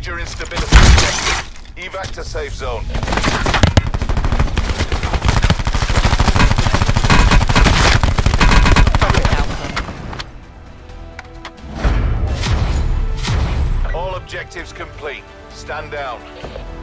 Major instability detected. Evac to safe zone. All objectives complete. Stand down.